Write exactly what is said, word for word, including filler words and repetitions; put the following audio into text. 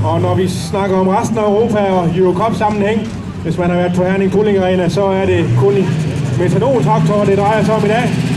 Og når vi snakker om resten af Europa og Eurocup-sammenhæng, hvis man har været på Herning Pulling Arena, så er det kun i Methanol-traktorer, det drejer sig om i dag.